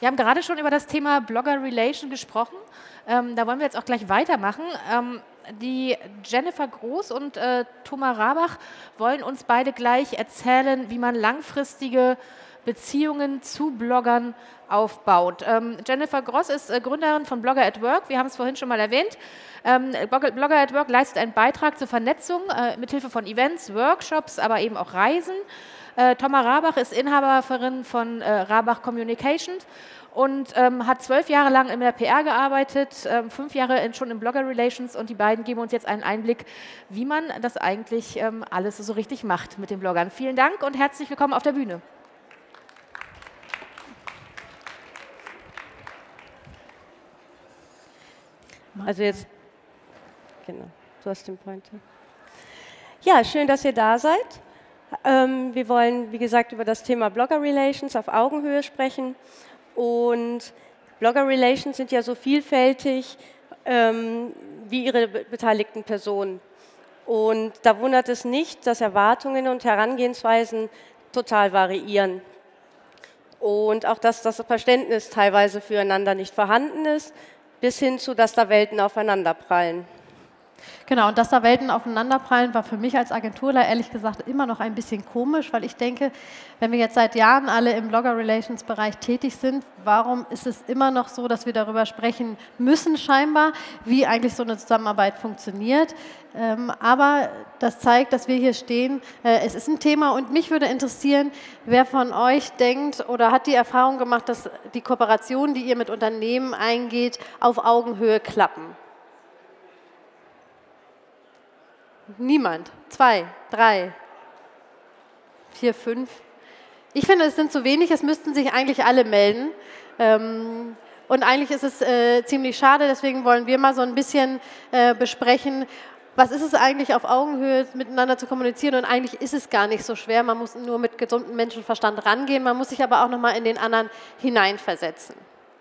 Wir haben gerade schon über das Thema Blogger Relation gesprochen. Da wollen wir jetzt auch gleich weitermachen. Die Jennifer Groß und Thomas Rabach wollen uns beide gleich erzählen, wie man langfristige Beziehungen zu Bloggern aufbaut. Jennifer Groß ist Gründerin von Blogger at Work. Wir haben es vorhin schon mal erwähnt. Blogger at Work leistet einen Beitrag zur Vernetzung mithilfe von Events, Workshops, aber eben auch Reisen. Thomas Rabach ist Inhaberin von Rabach Communications und hat 12 Jahre lang in der PR gearbeitet, 5 Jahre schon in Blogger Relations, und die beiden geben uns jetzt einen Einblick, wie man das eigentlich alles so richtig macht mit den Bloggern. Vielen Dank und herzlich willkommen auf der Bühne. Also jetzt, genau, du hast den Pointer. Ja, schön, dass ihr da seid. Wir wollen, wie gesagt, über das Thema Blogger Relations auf Augenhöhe sprechen. Und Blogger Relations sind ja so vielfältig wie ihre beteiligten Personen. Und da wundert es nicht, dass Erwartungen und Herangehensweisen total variieren. Und auch, dass das Verständnis teilweise füreinander nicht vorhanden ist, bis hin zu, dass da Welten aufeinanderprallen. Genau, und dass da Welten aufeinanderprallen, war für mich als Agenturler ehrlich gesagt immer noch ein bisschen komisch, weil ich denke, wenn wir jetzt seit Jahren alle im Blogger-Relations-Bereich tätig sind, warum ist es immer noch so, dass wir darüber sprechen müssen scheinbar, wie eigentlich so eine Zusammenarbeit funktioniert. Aber das zeigt, dass wir hier stehen. Es ist ein Thema und mich würde interessieren, wer von euch denkt oder hat die Erfahrung gemacht, dass die Kooperationen, die ihr mit Unternehmen eingeht, auf Augenhöhe klappen. Niemand. 2, 3, 4, 5. Ich finde, es sind zu wenig, es müssten sich eigentlich alle melden. Und eigentlich ist es ziemlich schade, deswegen wollen wir mal so ein bisschen besprechen, was ist es eigentlich, auf Augenhöhe miteinander zu kommunizieren, und eigentlich ist es gar nicht so schwer, man muss nur mit gesundem Menschenverstand rangehen, man muss sich aber auch nochmal in den anderen hineinversetzen.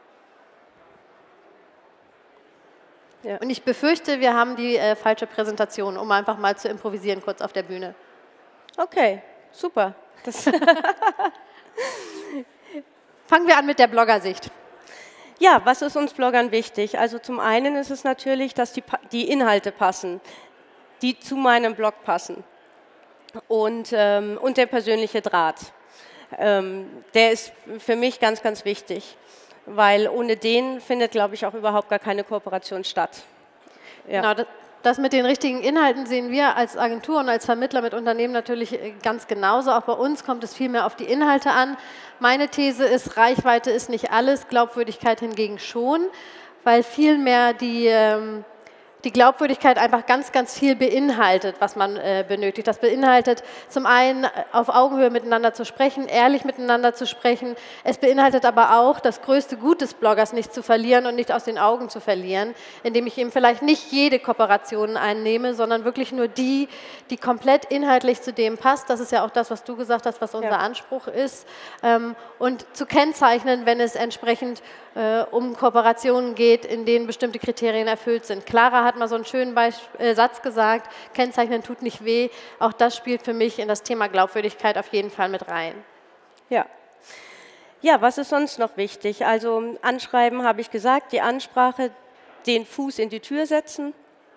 Ja. Und ich befürchte, wir haben die falsche Präsentation, um einfach mal zu improvisieren kurz auf der Bühne. Okay, super. Fangen wir an mit der Bloggersicht. Ja, was ist uns Bloggern wichtig? Also zum einen ist es natürlich, dass die Inhalte passen, die zu meinem Blog passen, und der persönliche Draht. Der ist für mich ganz, ganz wichtig. Weil ohne den findet, glaube ich, auch überhaupt gar keine Kooperation statt. Ja. Genau, das mit den richtigen Inhalten sehen wir als Agentur und als Vermittler mit Unternehmen natürlich ganz genauso. Auch bei uns kommt es viel mehr auf die Inhalte an. Meine These ist, Reichweite ist nicht alles, Glaubwürdigkeit hingegen schon, weil vielmehr die Glaubwürdigkeit einfach ganz, ganz viel beinhaltet, was man benötigt. Das beinhaltet zum einen, auf Augenhöhe miteinander zu sprechen, ehrlich miteinander zu sprechen. Es beinhaltet aber auch, das größte Gut des Bloggers nicht zu verlieren und nicht aus den Augen zu verlieren, indem ich eben vielleicht nicht jede Kooperation einnehme, sondern wirklich nur die komplett inhaltlich zu dem passt. Das ist ja auch das, was du gesagt hast, was unser Anspruch ist. Und zu kennzeichnen, wenn es entsprechend um Kooperationen geht, in denen bestimmte Kriterien erfüllt sind. Clara hat mal so einen schönen Satz gesagt, Kennzeichnen tut nicht weh. Auch das spielt für mich in das Thema Glaubwürdigkeit auf jeden Fall mit rein. Ja. Ja, was ist sonst noch wichtig? Also Anschreiben habe ich gesagt, die Ansprache, den Fuß in die Tür setzen.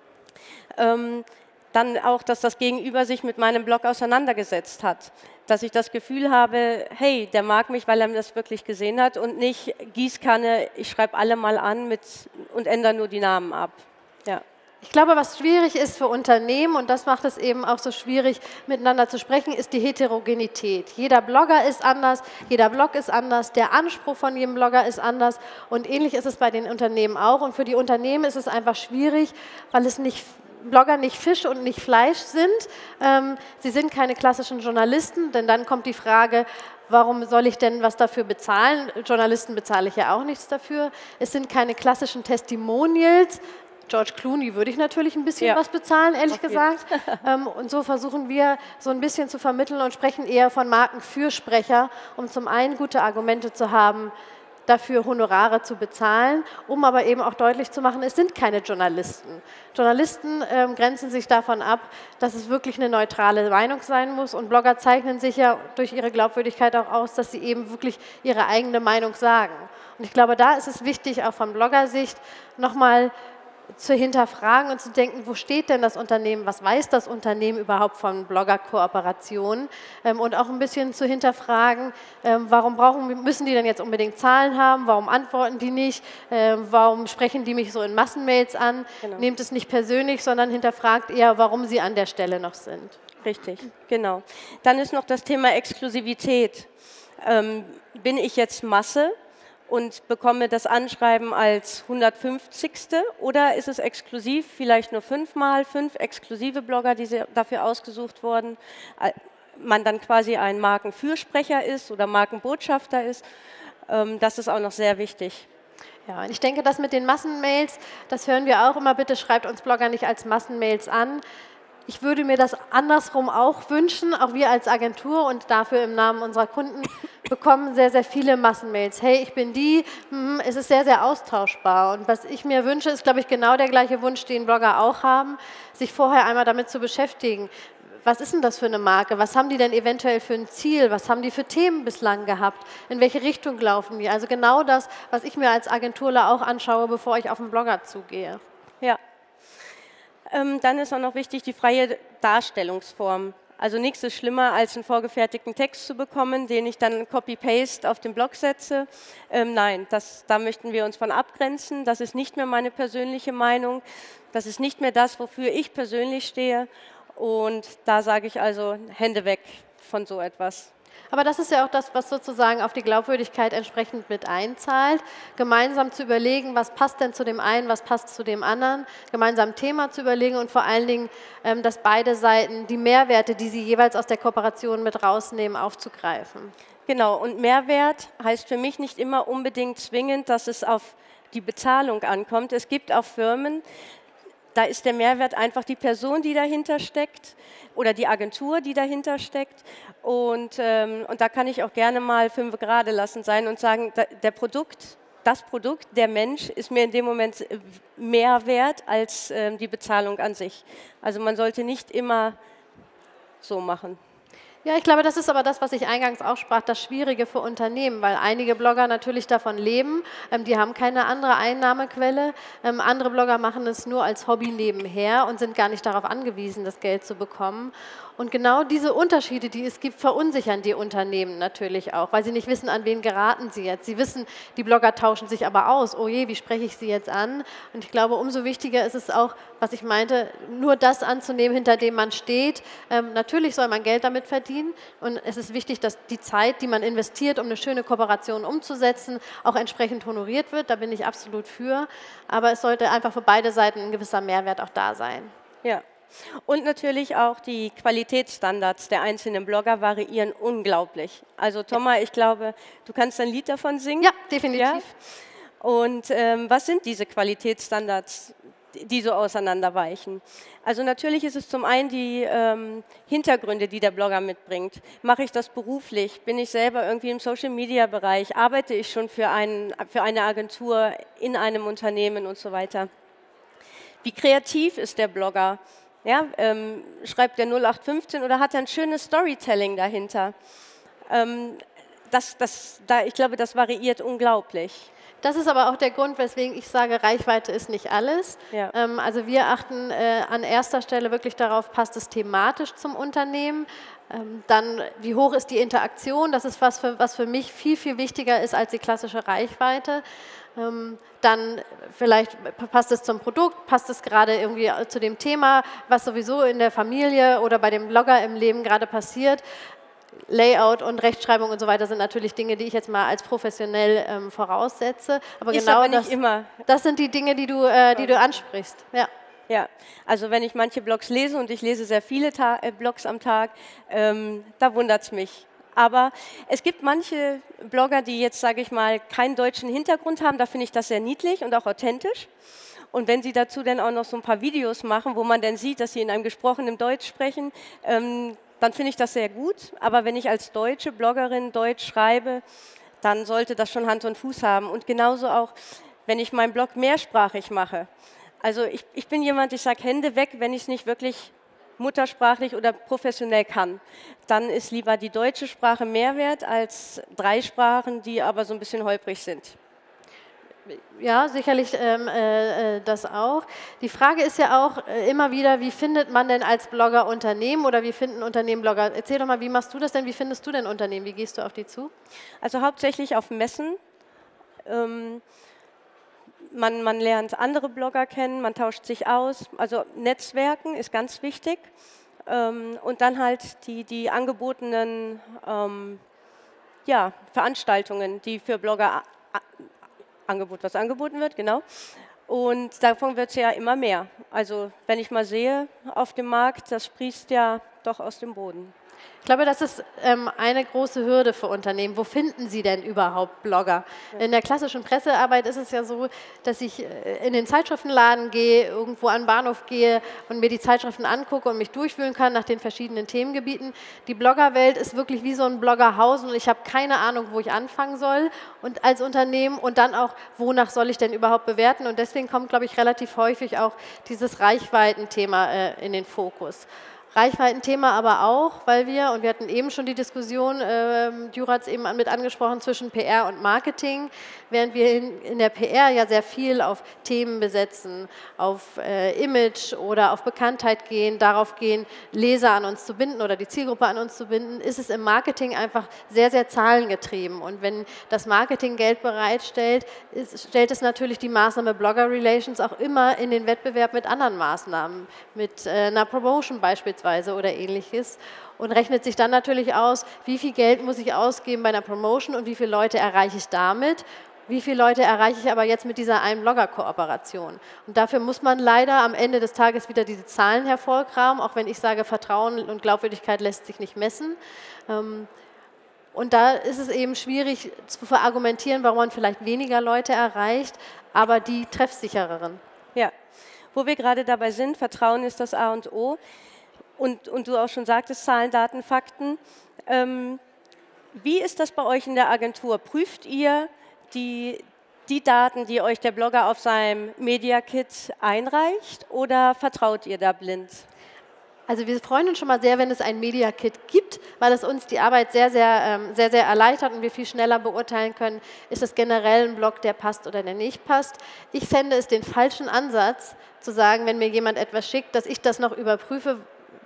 Dann auch, dass das Gegenüber sich mit meinem Blog auseinandergesetzt hat. Dass ich das Gefühl habe, hey, der mag mich, weil er das wirklich gesehen hat, und nicht Gießkanne, ich schreibe alle mal an und ändere nur die Namen ab. Ja. Ich glaube, was schwierig ist für Unternehmen, und das macht es eben auch so schwierig, miteinander zu sprechen, ist die Heterogenität. Jeder Blogger ist anders, jeder Blog ist anders, der Anspruch von jedem Blogger ist anders, und ähnlich ist es bei den Unternehmen auch. Und für die Unternehmen ist es einfach schwierig, weil Blogger nicht Fisch und nicht Fleisch sind. Sie sind keine klassischen Journalisten, denn dann kommt die Frage, warum soll ich denn was dafür bezahlen? Journalisten bezahle ich ja auch nichts dafür. Es sind keine klassischen Testimonials. George Clooney würde ich natürlich ein bisschen was bezahlen, ehrlich gesagt. Und so versuchen wir so ein bisschen zu vermitteln und sprechen eher von Markenfürsprecher, um zum einen gute Argumente zu haben, dafür Honorare zu bezahlen, um aber eben auch deutlich zu machen, es sind keine Journalisten. Journalisten grenzen sich davon ab, dass es wirklich eine neutrale Meinung sein muss und Blogger zeichnen sich ja durch ihre Glaubwürdigkeit auch aus, dass sie eben wirklich ihre eigene Meinung sagen. Und ich glaube, da ist es wichtig, auch von Bloggersicht nochmal zu hinterfragen und zu denken, wo steht denn das Unternehmen, was weiß das Unternehmen überhaupt von Blogger-Kooperationen und auch ein bisschen zu hinterfragen, müssen die denn jetzt unbedingt Zahlen haben, warum antworten die nicht, warum sprechen die mich so in Massenmails an, nehmt es nicht persönlich, sondern hinterfragt eher, warum sie an der Stelle noch sind. Richtig, genau. Dann ist noch das Thema Exklusivität. Bin ich jetzt Masse und bekomme das Anschreiben als 150. oder ist es exklusiv, vielleicht nur 5 exklusive Blogger, die dafür ausgesucht wurden, man dann quasi ein Markenfürsprecher ist oder Markenbotschafter ist. Das ist auch noch sehr wichtig. Ja, und ich denke, das mit den Massenmails, das hören wir auch immer, bitte schreibt uns Blogger nicht als Massenmails an. Ich würde mir das andersrum auch wünschen, auch wir als Agentur und dafür im Namen unserer Kunden bekommen sehr, sehr viele Massenmails. Hey, ich bin die, es ist sehr, sehr austauschbar. Und was ich mir wünsche, ist, glaube ich, genau der gleiche Wunsch, den Blogger auch haben, sich vorher einmal damit zu beschäftigen. Was ist denn das für eine Marke? Was haben die denn eventuell für ein Ziel? Was haben die für Themen bislang gehabt? In welche Richtung laufen die? Also genau das, was ich mir als Agenturler auch anschaue, bevor ich auf einen Blogger zugehe. Ja. Dann ist auch noch wichtig die freie Darstellungsform. Also nichts ist schlimmer, als einen vorgefertigten Text zu bekommen, den ich dann Copy-Paste auf den Blog setze. Nein, da möchten wir uns von abgrenzen. Das ist nicht mehr meine persönliche Meinung. Das ist nicht mehr das, wofür ich persönlich stehe. Und da sage ich also, Hände weg von so etwas. Aber das ist ja auch das, was sozusagen auf die Glaubwürdigkeit entsprechend mit einzahlt. Gemeinsam zu überlegen, was passt denn zu dem einen, was passt zu dem anderen. Gemeinsam ein Thema zu überlegen und vor allen Dingen, dass beide Seiten die Mehrwerte, die sie jeweils aus der Kooperation mit rausnehmen, aufzugreifen. Genau, und Mehrwert heißt für mich nicht immer unbedingt zwingend, dass es auf die Bezahlung ankommt. Es gibt auch Firmen, da ist der Mehrwert einfach die Person, die dahinter steckt oder die Agentur, die dahinter steckt. Und da kann ich auch gerne mal 5 gerade lassen sein und sagen, das Produkt, der Mensch ist mir in dem Moment mehr wert als die Bezahlung an sich. Also man sollte nicht immer so machen. Ja, ich glaube, das ist aber das, was ich eingangs auch sprach, das Schwierige für Unternehmen, weil einige Blogger natürlich davon leben, die haben keine andere Einnahmequelle, andere Blogger machen es nur als Hobby nebenher und sind gar nicht darauf angewiesen, das Geld zu bekommen. Und genau diese Unterschiede, die es gibt, verunsichern die Unternehmen natürlich auch, weil sie nicht wissen, an wen geraten sie jetzt. Sie wissen, die Blogger tauschen sich aber aus. Oh je, wie spreche ich sie jetzt an? Und ich glaube, umso wichtiger ist es auch, was ich meinte, nur das anzunehmen, hinter dem man steht. Natürlich soll man Geld damit verdienen und es ist wichtig, dass die Zeit, die man investiert, um eine schöne Kooperation umzusetzen, auch entsprechend honoriert wird. Da bin ich absolut für. Aber es sollte einfach für beide Seiten ein gewisser Mehrwert auch da sein. Ja. Und natürlich auch die Qualitätsstandards der einzelnen Blogger variieren unglaublich. Also Thomas, ich glaube, du kannst ein Lied davon singen. Ja, definitiv. Ja? Und was sind diese Qualitätsstandards, die so auseinanderweichen? Also natürlich ist es zum einen die Hintergründe, die der Blogger mitbringt. Mache ich das beruflich? Bin ich selber irgendwie im Social-Media-Bereich? Arbeite ich schon für eine Agentur in einem Unternehmen und so weiter? Wie kreativ ist der Blogger? Ja, schreibt der 0815 oder hat er ein schönes Storytelling dahinter? Ich glaube, das variiert unglaublich. Das ist aber auch der Grund, weswegen ich sage, Reichweite ist nicht alles. Ja. Also wir achten an erster Stelle wirklich darauf, passt es thematisch zum Unternehmen. Dann, wie hoch ist die Interaktion? Das ist was für mich viel, viel wichtiger ist als die klassische Reichweite. Dann vielleicht passt es zum Produkt, passt es gerade irgendwie zu dem Thema, was sowieso in der Familie oder bei dem Blogger im Leben gerade passiert. Layout und Rechtschreibung und so weiter sind natürlich Dinge, die ich jetzt mal als professionell voraussetze. Aber genau das sind die Dinge, die du ansprichst. Ja. Ja, also wenn ich manche Blogs lese und ich lese sehr viele Blogs am Tag, da wundert es mich. Aber es gibt manche Blogger, die jetzt, sage ich mal, keinen deutschen Hintergrund haben, da finde ich das sehr niedlich und auch authentisch. Und wenn sie dazu dann auch noch so ein paar Videos machen, wo man dann sieht, dass sie in einem gesprochenen Deutsch sprechen, dann finde ich das sehr gut. Aber wenn ich als deutsche Bloggerin Deutsch schreibe, dann sollte das schon Hand und Fuß haben. Und genauso auch, wenn ich meinen Blog mehrsprachig mache. Also ich bin jemand, ich sage Hände weg, wenn ich es nicht wirklich muttersprachlich oder professionell kann. Dann ist lieber die deutsche Sprache mehr wert als 3 Sprachen, die aber so ein bisschen holprig sind. Ja, sicherlich das auch. Die Frage ist ja auch immer wieder, wie findet man denn als Blogger Unternehmen oder wie finden Unternehmen Blogger? Erzähl doch mal, wie machst du das denn? Wie findest du denn Unternehmen? Wie gehst du auf die zu? Also hauptsächlich auf Messen. Man lernt andere Blogger kennen, man tauscht sich aus. Also Netzwerken ist ganz wichtig. Und dann halt die angebotenen Veranstaltungen, die für Blogger was angeboten wird, genau. Und davon wird es ja immer mehr. Also wenn ich mal sehe auf dem Markt, das sprießt ja doch aus dem Boden. Ich glaube, das ist eine große Hürde für Unternehmen. Wo finden sie denn überhaupt Blogger? In der klassischen Pressearbeit ist es ja so, dass ich in den Zeitschriftenladen gehe, irgendwo an den Bahnhof gehe und mir die Zeitschriften angucke und mich durchwühlen kann nach den verschiedenen Themengebieten. Die Bloggerwelt ist wirklich wie so ein Bloggerhaus und ich habe keine Ahnung, wo ich anfangen soll und als Unternehmen und dann auch, wonach soll ich denn überhaupt bewerten? Und deswegen kommt, glaube ich, relativ häufig auch dieses Reichweitenthema in den Fokus. Reichweitenthema aber auch, weil wir hatten eben schon die Diskussion, Jura hat es eben mit angesprochen, zwischen PR und Marketing, während wir in der PR ja sehr viel auf Themen besetzen, auf Image oder auf Bekanntheit gehen, darauf gehen, Leser an uns zu binden oder die Zielgruppe an uns zu binden, ist es im Marketing einfach sehr, sehr zahlengetrieben. Und wenn das Marketing Geld bereitstellt, stellt es natürlich die Maßnahme Blogger Relations auch immer in den Wettbewerb mit anderen Maßnahmen, mit einer Promotion beispielsweise oder ähnliches und rechnet sich dann natürlich aus, wie viel Geld muss ich ausgeben bei einer Promotion und wie viele Leute erreiche ich damit, wie viele Leute erreiche ich aber jetzt mit dieser einen Blogger-Kooperation. Und dafür muss man leider am Ende des Tages wieder diese Zahlen hervorkramen, auch wenn ich sage, Vertrauen und Glaubwürdigkeit lässt sich nicht messen. Und da ist es eben schwierig zu verargumentieren, warum man vielleicht weniger Leute erreicht, aber die treffsichereren. Ja, wo wir gerade dabei sind, Vertrauen ist das A und O. Und du auch schon sagtest, Zahlen, Daten, Fakten. Wie ist das bei euch in der Agentur? Prüft ihr die Daten, die euch der Blogger auf seinem Media Kit einreicht oder vertraut ihr da blind? Also wir freuen uns schon mal sehr, wenn es ein Media Kit gibt, weil es uns die Arbeit sehr, sehr erleichtert und wir viel schneller beurteilen können, ist es generell ein Blog, der passt oder der nicht passt. Ich fände es den falschen Ansatz, zu sagen, wenn mir jemand etwas schickt, dass ich das noch überprüfe,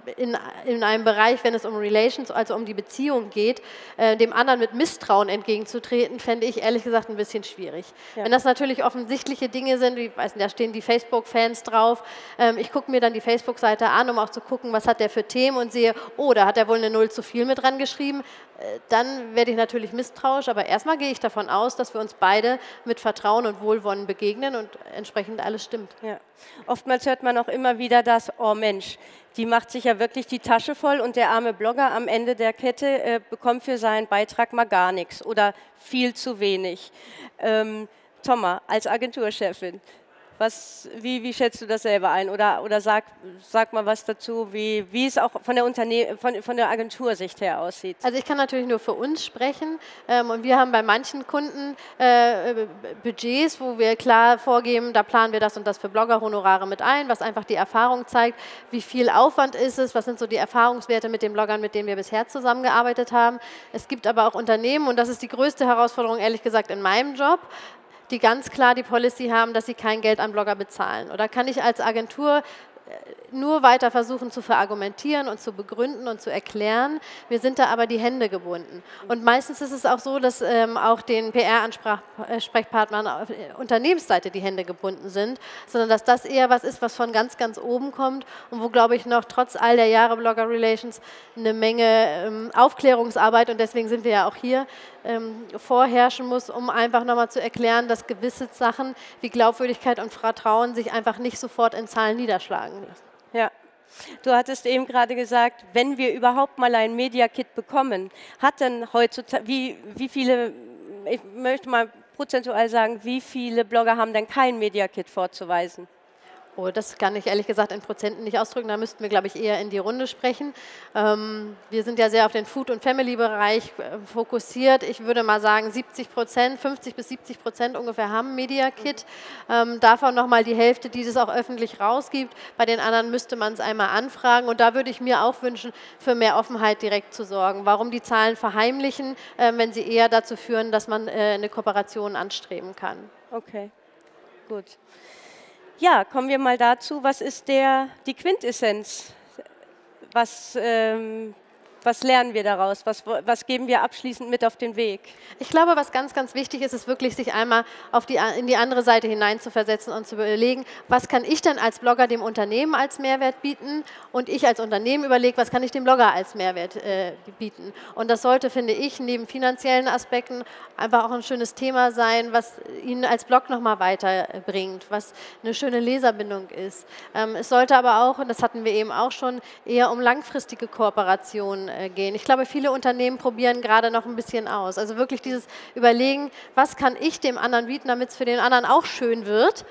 in einem Bereich, wenn es um Relations, also um die Beziehung geht, dem anderen mit Misstrauen entgegenzutreten, fände ich ehrlich gesagt ein bisschen schwierig. Ja. Wenn das natürlich offensichtliche Dinge sind, wie, weiß nicht, da stehen die Facebook-Fans drauf, ich gucke mir dann die Facebook-Seite an, um auch zu gucken, was hat der für Themen und sehe, oh, da hat er wohl eine Null zu viel mit dran geschrieben, dann werde ich natürlich misstrauisch, aber erstmal gehe ich davon aus, dass wir uns beide mit Vertrauen und Wohlwollen begegnen und entsprechend alles stimmt. Ja. Oftmals hört man auch immer wieder das, oh Mensch, die macht sich ja wirklich die Tasche voll und der arme Blogger am Ende der Kette bekommt für seinen Beitrag mal gar nichts oder viel zu wenig. Thomas, als Agenturchefin, wie schätzt du das selber ein? Oder sag mal was dazu, wie es auch von der Agentursicht her aussieht. Also ich kann natürlich nur für uns sprechen und wir haben bei manchen Kunden Budgets, wo wir klar vorgeben, da planen wir das und das für Blogger-Honorare mit ein, was einfach die Erfahrung zeigt, wie viel Aufwand ist es, was sind so die Erfahrungswerte mit den Bloggern, mit denen wir bisher zusammengearbeitet haben. Es gibt aber auch Unternehmen, und das ist die größte Herausforderung, ehrlich gesagt, in meinem Job, die ganz klar die Policy haben, dass sie kein Geld an Blogger bezahlen. Oder kann ich als Agentur nur weiter versuchen zu verargumentieren und zu begründen und zu erklären. Wir sind da aber die Hände gebunden. Und meistens ist es auch so, dass auch den PR-Ansprechpartnern auf Unternehmensseite die Hände gebunden sind, sondern dass das eher was ist, was von ganz, ganz oben kommt und wo, glaube ich, noch trotz all der Jahre Blogger Relations eine Menge Aufklärungsarbeit, und deswegen sind wir ja auch hier, vorherrschen muss, um einfach nochmal zu erklären, dass gewisse Sachen wie Glaubwürdigkeit und Vertrauen sich einfach nicht sofort in Zahlen niederschlagen lassen. Ja, du hattest eben gerade gesagt, wenn wir überhaupt mal ein Media Kit bekommen, hat denn heutzutage, wie viele, ich möchte mal prozentual sagen, wie viele Blogger haben denn kein Media Kit vorzuweisen? Oh, das kann ich ehrlich gesagt in Prozenten nicht ausdrücken. Da müssten wir, glaube ich, eher in die Runde sprechen. Wir sind ja sehr auf den Food- und Family-Bereich fokussiert. Ich würde mal sagen, 70%, 50 bis 70% ungefähr haben Media Kit. Davon nochmal die Hälfte, die das auch öffentlich rausgibt. Bei den anderen müsste man es einmal anfragen. Und da würde ich mir auch wünschen, für mehr Offenheit direkt zu sorgen. Warum die Zahlen verheimlichen, wenn sie eher dazu führen, dass man eine Kooperation anstreben kann. Okay, gut. Ja, kommen wir mal dazu, was ist die Quintessenz? Was lernen wir daraus? Was geben wir abschließend mit auf den Weg? Ich glaube, was ganz, ganz wichtig ist, ist wirklich, sich einmal in die andere Seite hineinzuversetzen und zu überlegen, was kann ich denn als Blogger dem Unternehmen als Mehrwert bieten, und ich als Unternehmen überlege, was kann ich dem Blogger als Mehrwert bieten. Und das sollte, finde ich, neben finanziellen Aspekten einfach auch ein schönes Thema sein, was ihn als Blog nochmal weiterbringt, was eine schöne Leserbindung ist. Es sollte aber auch, und das hatten wir eben auch schon, eher um langfristige Kooperationen gehen. Ich glaube, viele Unternehmen probieren gerade noch ein bisschen aus. Also wirklich dieses Überlegen, was kann ich dem anderen bieten, damit es für den anderen auch schön wird.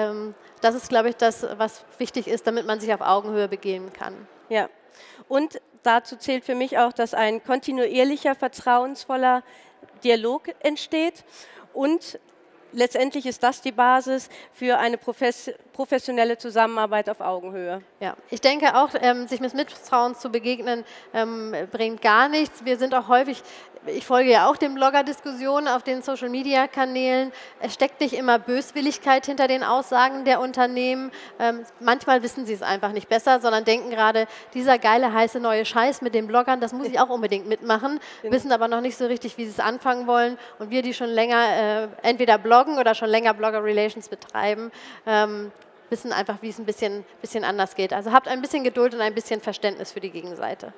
Das ist, glaube ich, das, was wichtig ist, damit man sich auf Augenhöhe begegnen kann. Ja, und dazu zählt für mich auch, dass ein kontinuierlicher, vertrauensvoller Dialog entsteht, und letztendlich ist das die Basis für eine professionelle Zusammenarbeit auf Augenhöhe. Ja, ich denke auch, sich mit Misstrauen zu begegnen, bringt gar nichts. Wir sind auch häufig, ich folge ja auch den Blogger-Diskussionen auf den Social-Media-Kanälen. Es steckt nicht immer Böswilligkeit hinter den Aussagen der Unternehmen. Manchmal wissen sie es einfach nicht besser, sondern denken gerade, dieser geile, heiße neue Scheiß mit den Bloggern, das muss ich auch unbedingt mitmachen, wissen aber noch nicht so richtig, wie sie es anfangen wollen. Und wir, die schon länger entweder bloggen oder schon länger Blogger-Relations betreiben, wissen einfach, wie es ein bisschen anders geht. Also habt ein bisschen Geduld und ein bisschen Verständnis für die Gegenseite.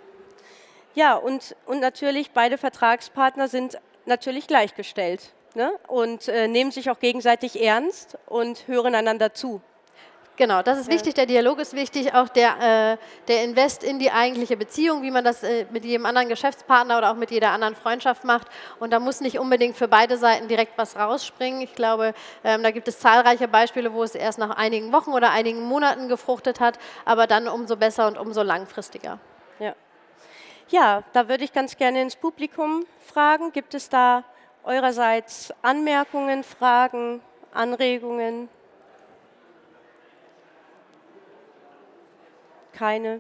Ja, und natürlich, beide Vertragspartner sind natürlich gleichgestellt, ne? Und nehmen sich auch gegenseitig ernst und hören einander zu. Genau, das ist wichtig, der Dialog ist wichtig, auch der Invest in die eigentliche Beziehung, wie man das mit jedem anderen Geschäftspartner oder auch mit jeder anderen Freundschaft macht. Und da muss nicht unbedingt für beide Seiten direkt was rausspringen. Ich glaube, da gibt es zahlreiche Beispiele, wo es erst nach einigen Wochen oder einigen Monaten gefruchtet hat, aber dann umso besser und umso langfristiger. Ja, ja, da würde ich ganz gerne ins Publikum fragen. Gibt es da eurerseits Anmerkungen, Fragen, Anregungen? Keine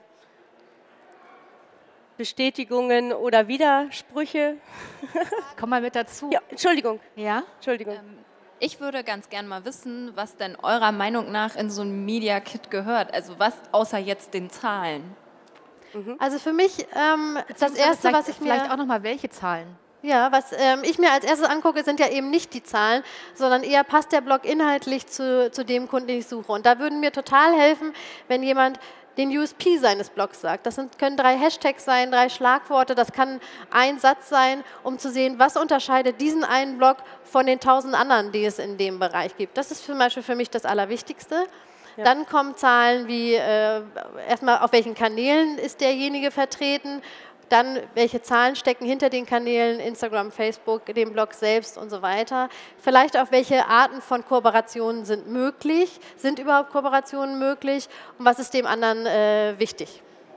Bestätigungen oder Widersprüche? Komm mal mit dazu. Ja, Entschuldigung. Ja? Entschuldigung. Ich würde ganz gern mal wissen, was denn eurer Meinung nach in so ein Media Kit gehört. Also was außer jetzt den Zahlen? Also für mich das Erste, was ich mir... Vielleicht auch nochmal welche Zahlen? Ja, was ich mir als erstes angucke, sind ja eben nicht die Zahlen, sondern eher, passt der Blog inhaltlich zu dem Kunden, den ich suche. Und da würden mir total helfen, wenn jemand den USP seines Blogs sagt. Das können 3 Hashtags sein, 3 Schlagworte, das kann ein Satz sein, um zu sehen, was unterscheidet diesen einen Blog von den 1000 anderen, die es in dem Bereich gibt. Das ist zum Beispiel für mich das Allerwichtigste. Ja. Dann kommen Zahlen wie erstmal, auf welchen Kanälen ist derjenige vertreten, dann welche Zahlen stecken hinter den Kanälen, Instagram, Facebook, dem Blog selbst und so weiter. Vielleicht auch, welche Arten von Kooperationen sind möglich, sind überhaupt Kooperationen möglich und was ist dem anderen wichtig.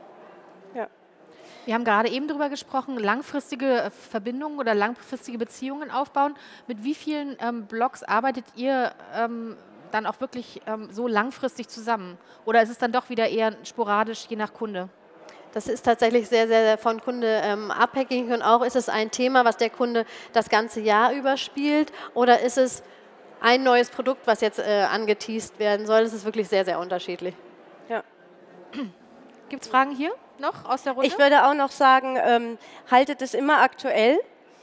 Ja. Wir haben gerade eben darüber gesprochen, langfristige Verbindungen oder langfristige Beziehungen aufbauen. Mit wie vielen Blogs arbeitet ihr dann auch wirklich so langfristig zusammen? Oder ist es dann doch wieder eher sporadisch, je nach Kunde? Das ist tatsächlich sehr, sehr von Kunde abhängig, und auch, ist es ein Thema, was der Kunde das ganze Jahr überspielt, oder ist es ein neues Produkt, was jetzt angeteast werden soll? Das ist wirklich sehr, sehr unterschiedlich. Ja. Gibt es Fragen hier noch aus der Runde? Ich würde auch noch sagen, haltet es immer aktuell.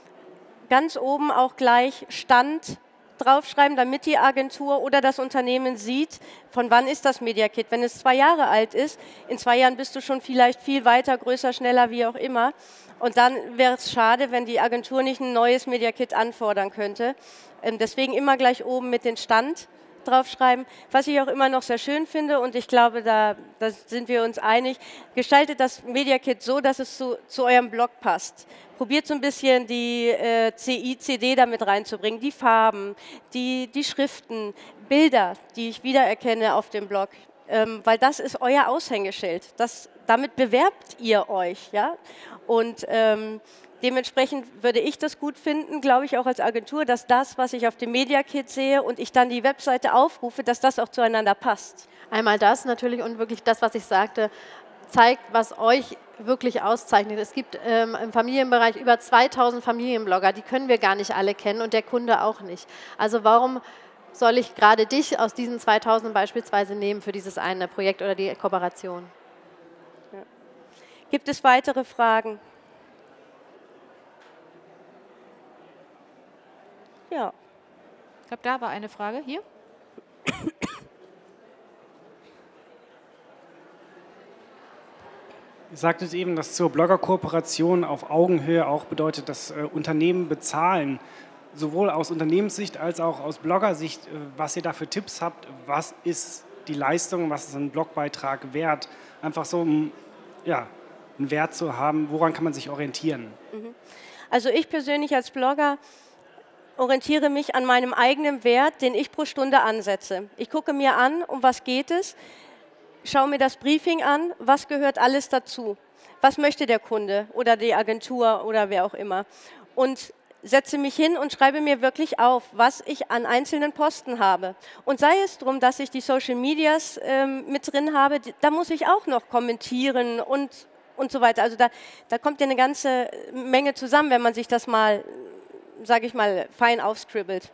Ganz oben auch gleich Stand draufschreiben, damit die Agentur oder das Unternehmen sieht, von wann ist das Media Kit. Wenn es 2 Jahre alt ist, in 2 Jahren bist du schon vielleicht viel weiter, größer, schneller, wie auch immer. Und dann wäre es schade, wenn die Agentur nicht ein neues Media Kit anfordern könnte. Deswegen immer gleich oben mit den Stand draufschreiben. Was ich auch immer noch sehr schön finde, und ich glaube, da sind wir uns einig, gestaltet das Media Kit so, dass es zu eurem Blog passt. Probiert so ein bisschen die CI/CD damit reinzubringen, die Farben, die Schriften, Bilder, die ich wiedererkenne auf dem Blog. weil das ist euer Aushängeschild. Damit bewerbt ihr euch. Ja? Und dementsprechend würde ich das gut finden, glaube ich auch als Agentur, dass das, was ich auf dem Media Kit sehe und ich dann die Webseite aufrufe, dass das auch zueinander passt. Einmal das natürlich und wirklich das, was ich sagte, zeigt, was euch wirklich auszeichnet. Es gibt im Familienbereich über 2000 Familienblogger, die können wir gar nicht alle kennen und der Kunde auch nicht. Also warum soll ich gerade dich aus diesen 2000 beispielsweise nehmen für dieses eine Projekt oder die Kooperation? Ja. Gibt es weitere Fragen? Ja. Ich glaube, da war eine Frage. Hier. Ihr sagtet eben, dass zur Blogger-Kooperation auf Augenhöhe auch bedeutet, dass Unternehmen bezahlen. Sowohl aus Unternehmenssicht als auch aus Bloggersicht, was ihr da für Tipps habt, was ist die Leistung, was ist ein Blogbeitrag wert? Einfach so ja, einen Wert zu haben, woran kann man sich orientieren? Also ich persönlich als Blogger orientiere mich an meinem eigenen Wert, den ich pro Stunde ansetze. Ich gucke mir an, um was geht es, schaue mir das Briefing an, was gehört alles dazu, was möchte der Kunde oder die Agentur oder wer auch immer. Und setze mich hin und schreibe mir wirklich auf, was ich an einzelnen Posten habe. Und sei es darum, dass ich die Social Medias mit drin habe, da muss ich auch noch kommentieren und so weiter. Also da kommt ja eine ganze Menge zusammen, wenn man sich das mal, sage ich mal, fein aufscribbelt.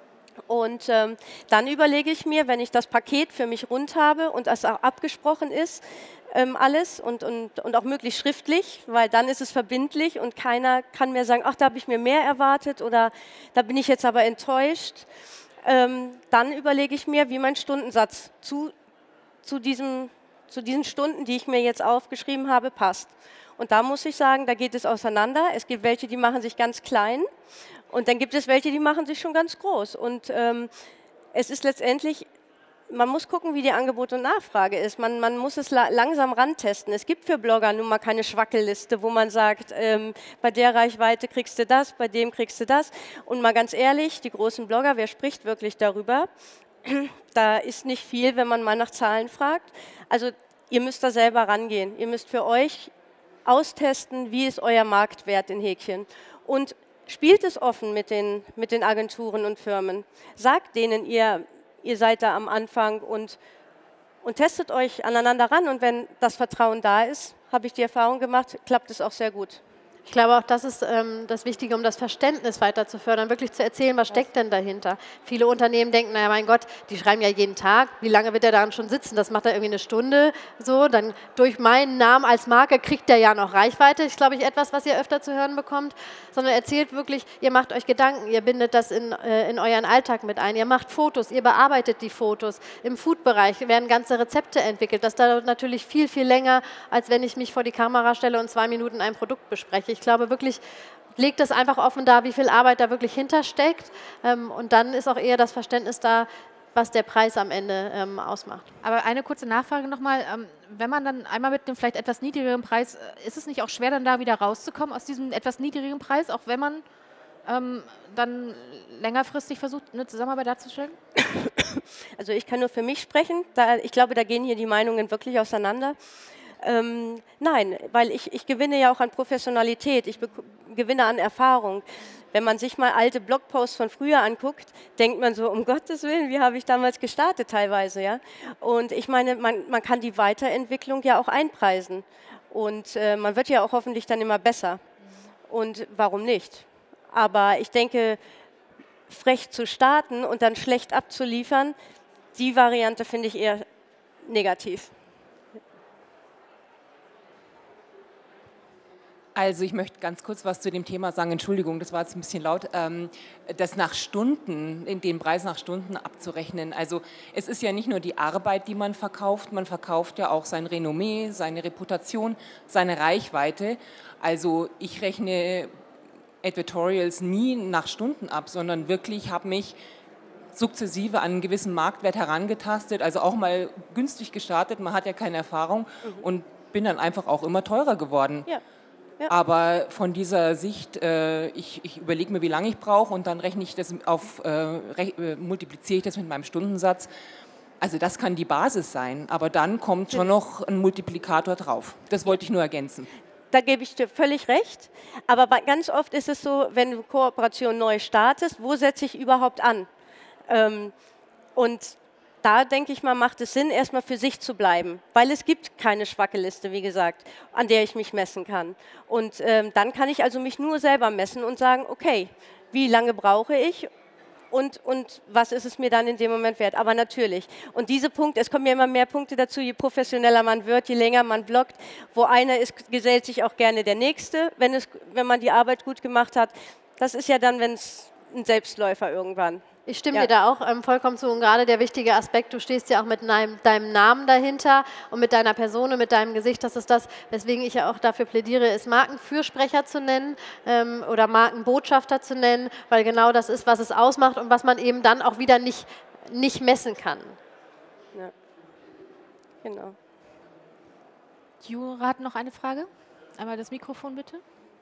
Und dann überlege ich mir, wenn ich das Paket für mich rund habe und es auch abgesprochen ist, alles und auch möglichst schriftlich, weil dann ist es verbindlich und keiner kann mehr sagen, ach, da habe ich mir mehr erwartet oder da bin ich jetzt aber enttäuscht. Dann überlege ich mir, wie mein Stundensatz zu diesen Stunden, die ich mir jetzt aufgeschrieben habe, passt. Und da muss ich sagen, da geht es auseinander. Es gibt welche, die machen sich ganz klein und dann gibt es welche, die machen sich schon ganz groß. Und es ist letztendlich, man muss gucken, wie die Angebot und Nachfrage ist. Man muss es langsam rantesten. Es gibt für Blogger nun mal keine Schwackelliste, wo man sagt, bei der Reichweite kriegst du das, bei dem kriegst du das. Und mal ganz ehrlich, die großen Blogger, wer spricht wirklich darüber? Da ist nicht viel, wenn man mal nach Zahlen fragt. Also ihr müsst da selber rangehen. Ihr müsst für euch austesten, wie ist euer Marktwert in Häkchen. Und spielt es offen mit den Agenturen und Firmen. Sagt denen, ihr seid da am Anfang und testet euch aneinander ran. Und wenn das Vertrauen da ist, habe ich die Erfahrung gemacht, klappt es auch sehr gut. Ich glaube auch, das ist das Wichtige, um das Verständnis weiter zu fördern, wirklich zu erzählen, was steckt denn dahinter. Viele Unternehmen denken, naja, mein Gott, die schreiben ja jeden Tag, wie lange wird er daran schon sitzen? Das macht er irgendwie eine Stunde, so, dann durch meinen Namen als Marke kriegt er ja noch Reichweite. Das ist, glaube ich, etwas, was ihr öfter zu hören bekommt, sondern erzählt wirklich, ihr macht euch Gedanken, ihr bindet das in euren Alltag mit ein, ihr macht Fotos, ihr bearbeitet die Fotos. Im Food-Bereich werden ganze Rezepte entwickelt. Das dauert natürlich viel, viel länger, als wenn ich mich vor die Kamera stelle und 2 Minuten ein Produkt bespreche. Ich glaube wirklich, legt es einfach offen dar, wie viel Arbeit da wirklich hintersteckt. Und dann ist auch eher das Verständnis da, was der Preis am Ende ausmacht. Aber eine kurze Nachfrage nochmal. Wenn man dann einmal mit einem vielleicht etwas niedrigeren Preis, ist es nicht auch schwer, dann da wieder rauszukommen aus diesem etwas niedrigeren Preis, auch wenn man dann längerfristig versucht, eine Zusammenarbeit darzustellen? Also ich kann nur für mich sprechen. Ich glaube, da gehen hier die Meinungen wirklich auseinander. Nein, weil ich gewinne ja auch an Professionalität, ich gewinne an Erfahrung. Wenn man sich mal alte Blogposts von früher anguckt, denkt man so, um Gottes Willen, wie habe ich damals gestartet teilweise, ja? Und ich meine, man kann die Weiterentwicklung ja auch einpreisen und man wird ja auch hoffentlich dann immer besser. Und warum nicht? Aber ich denke, frech zu starten und dann schlecht abzuliefern, die Variante finde ich eher negativ. Also ich möchte ganz kurz was zu dem Thema sagen. Entschuldigung, das war jetzt ein bisschen laut. Das nach Stunden, den Preis nach Stunden abzurechnen. Also es ist ja nicht nur die Arbeit, die man verkauft ja auch sein Renommee, seine Reputation, seine Reichweite. Also ich rechne Advertorials nie nach Stunden ab, sondern wirklich habe mich sukzessive an einen gewissen Marktwert herangetastet, also auch mal günstig gestartet, man hat ja keine Erfahrung und bin dann einfach auch immer teurer geworden. Ja. Ja. Aber von dieser Sicht, ich überlege mir, wie lange ich brauche und dann rechne ich das multipliziere ich das mit meinem Stundensatz. Also das kann die Basis sein, aber dann kommt schon noch ein Multiplikator drauf. Das wollte ich nur ergänzen. Da gebe ich dir völlig recht. Aber ganz oft ist es so, wenn du Kooperation neu startest, wo setze ich überhaupt an? Und da denke ich mal, macht es Sinn, erstmal für sich zu bleiben, weil es gibt keine Schwackeliste, wie gesagt, an der ich mich messen kann. Und dann kann ich also mich nur selber messen und sagen, okay, wie lange brauche ich und was ist es mir dann in dem Moment wert? Aber natürlich. Und diese Punkte, es kommen ja immer mehr Punkte dazu, je professioneller man wird, je länger man bloggt. Wo einer ist, gesellt sich auch gerne der Nächste, wenn man die Arbeit gut gemacht hat. Das ist ja dann, wenn es ein Selbstläufer irgendwann. Ich stimme dir da auch vollkommen zu und gerade der wichtige Aspekt, du stehst ja auch mit deinem Namen dahinter und mit deiner Person und mit deinem Gesicht, das ist das, weswegen ich ja auch dafür plädiere, ist Markenfürsprecher zu nennen oder Markenbotschafter zu nennen, weil genau das ist, was es ausmacht und was man eben dann auch wieder nicht messen kann. Ja. Genau. Jura hat noch eine Frage. Einmal das Mikrofon bitte.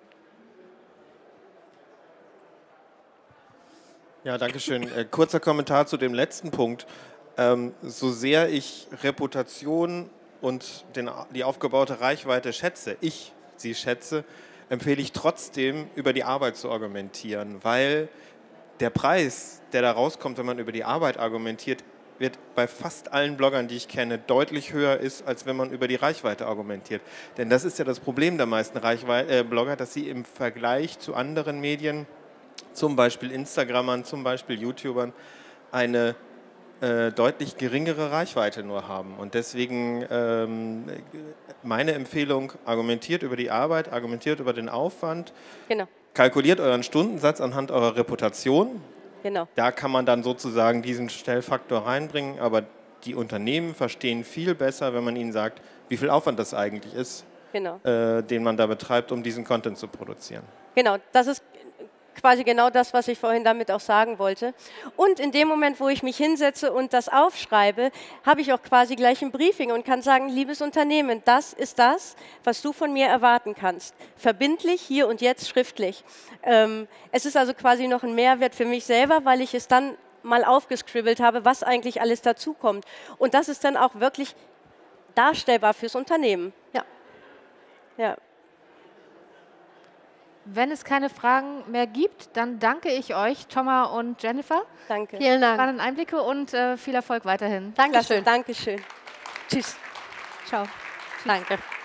Ja, danke schön. Kurzer Kommentar zu dem letzten Punkt. So sehr ich Reputation und die aufgebaute Reichweite schätze, empfehle ich trotzdem, über die Arbeit zu argumentieren, weil der Preis, der da rauskommt, wenn man über die Arbeit argumentiert, wird bei fast allen Bloggern, die ich kenne, deutlich höher ist, als wenn man über die Reichweite argumentiert. Denn das ist ja das Problem der meisten Blogger, dass sie im Vergleich zu anderen Medien, zum Beispiel Instagrammern, zum Beispiel YouTubern, eine deutlich geringere Reichweite nur haben. Und deswegen meine Empfehlung, argumentiert über die Arbeit, argumentiert über den Aufwand, Genau. kalkuliert euren Stundensatz anhand eurer Reputation. Genau. Da kann man dann sozusagen diesen Stellfaktor reinbringen, aber die Unternehmen verstehen viel besser, wenn man ihnen sagt, wie viel Aufwand das eigentlich ist, Genau. Den man da betreibt, um diesen Content zu produzieren. Genau, das ist quasi genau das, was ich vorhin damit auch sagen wollte. Und in dem Moment, wo ich mich hinsetze und das aufschreibe, habe ich auch quasi gleich ein Briefing und kann sagen, liebes Unternehmen, das ist das, was du von mir erwarten kannst. Verbindlich, hier und jetzt, schriftlich. Es ist also quasi noch ein Mehrwert für mich selber, weil ich es dann mal aufgescribbelt habe, was eigentlich alles dazukommt. Und das ist dann auch wirklich darstellbar fürs Unternehmen. Ja. Ja. Wenn es keine Fragen mehr gibt, dann danke ich euch, Thomas und Jennifer. Danke. Vielen Dank. Spannende Einblicke und viel Erfolg weiterhin. Dankeschön. Dankeschön. Tschüss. Ciao. Danke.